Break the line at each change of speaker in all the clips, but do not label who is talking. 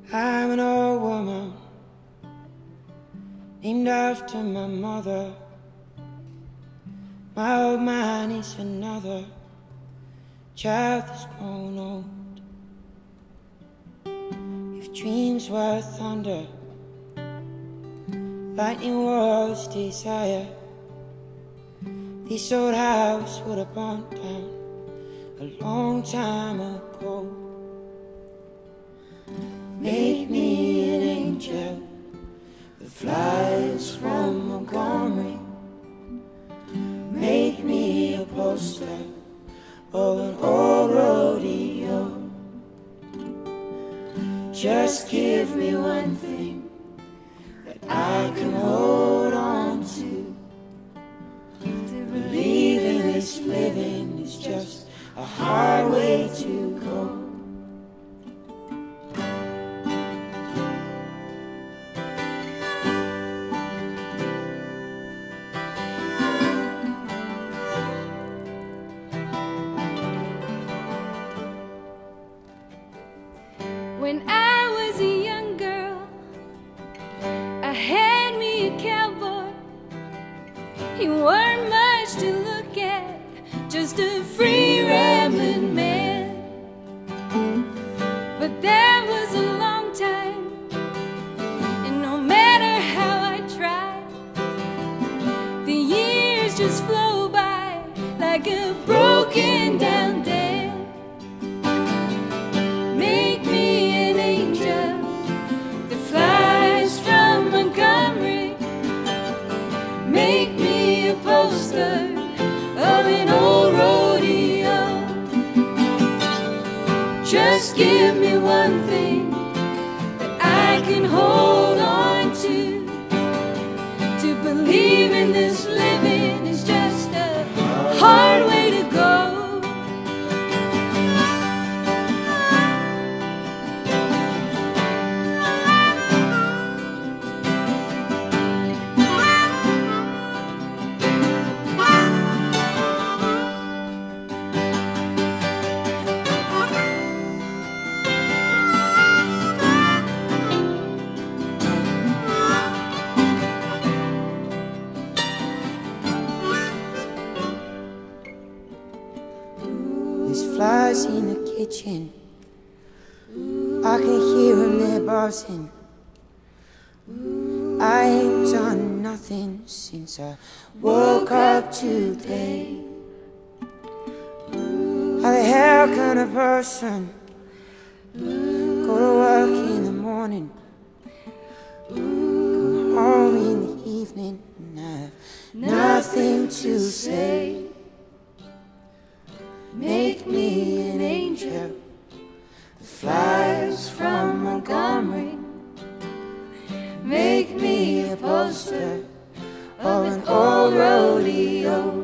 I'm an old woman named after my mother. My old man is another child that's grown old. If dreams were thunder, lightning was desire, this old house would have burnt down a long time ago. Make me an angel that flies from Montgomery. Make me a poster of an old rodeo. Just give me one thing that I can hold on to. To believe in this living is just a hard way to go.
When I was a young girl, I had me a cowboy. He weren't much to look at, just a free rambling man. But that was a long time, and no matter how I tried, the years just flow by like a broken down dam. Make me an angel that flies from Montgomery. Make me a poster of an old rodeo. Just give me one thing that I can hold on to. To believe in this living is just a hard way to go.
There's flies in the kitchen, I can hear them, they're buzzing. I ain't done nothing since I woke up today. How the hell can a person go to work in the morning, come home in the evening and have nothing to say? Make me an angel that flies from Montgomery. Make me a poster of an old rodeo.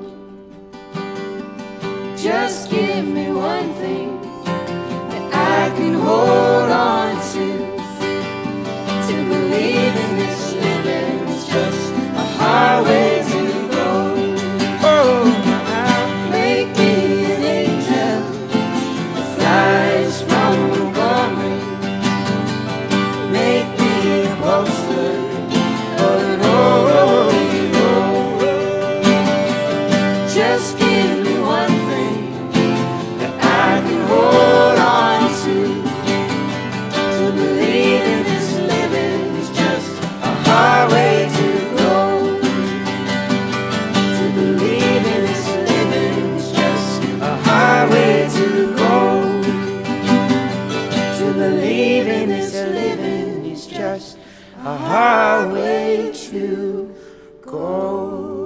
Just give me one thing that I can hold on to. To believe in this living is just a hard way to go. Oh, make me an angel that flies from Montgomery. Make me a poster of an old rodeo. Just give me one thing that I can hold on to. To believe in this living is just a hard way to go. To believe in this living is just a hard way to go. To believe in this living is just a hard way to go.